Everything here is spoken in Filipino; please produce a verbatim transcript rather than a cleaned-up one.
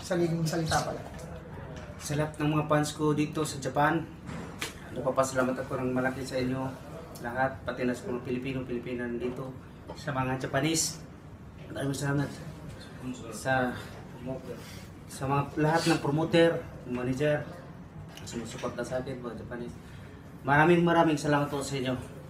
Sariling salita pala. Sa lahat ng mga fans ko dito sa Japan, nagpapasalamat ako ng malaki sa inyo lahat, pati na sa mga Pilipino-Pilipina dito, sa mga Japanese. Maraming salamat sa sa mga lahat ng promoter, manager, sumusuporta sa akin, mga Japanese. Maraming maraming salamat po sa inyo.